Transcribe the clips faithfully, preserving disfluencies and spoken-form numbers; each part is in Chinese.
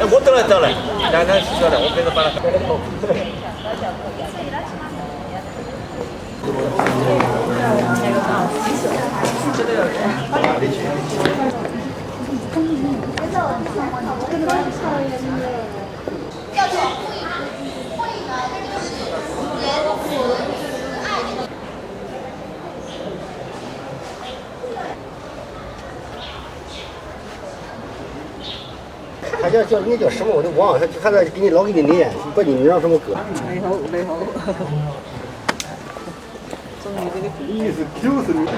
我得了得了，两两洗出来，我给他把它。 叫做会议，会议呢就是人和爱的。 他叫叫那叫什么我都忘了，他他在给你老给你念，不知道你让什么歌。 你好，你好。中意呢啲意思就是你。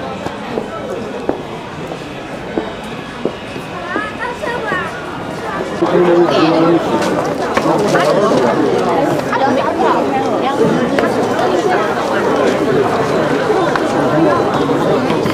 他